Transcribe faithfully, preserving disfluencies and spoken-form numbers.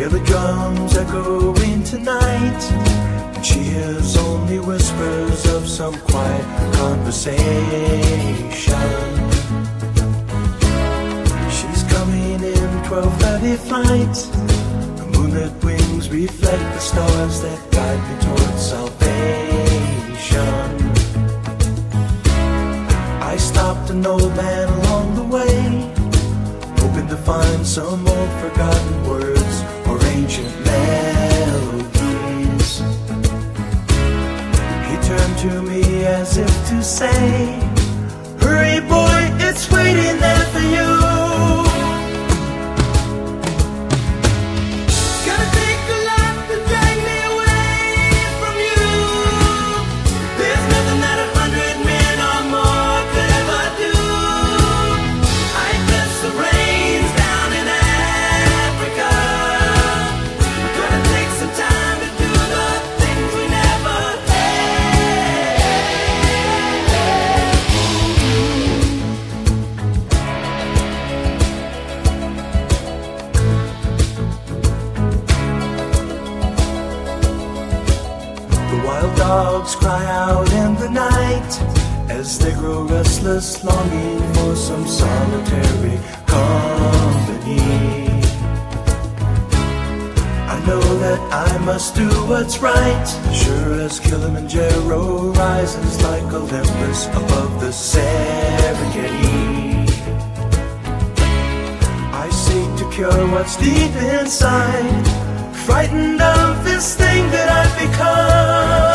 hear the drums echoing tonight, and she hears only whispers of some quiet conversation. She's coming in twelve thirty flight. The moonlit wings reflect the stars that guide me towards salvation. I stopped an old man along the way, hoping to find some old forgotten words or ancient melodies. He turned to me as if to say, hurry boy, it's waiting there for you. Dogs cry out in the night as they grow restless, longing for some solitary company. I know that I must do what's right, sure as Kilimanjaro rises like Olympus above the Serengeti. I seek to cure what's deep inside, frightened of this thing that I've become.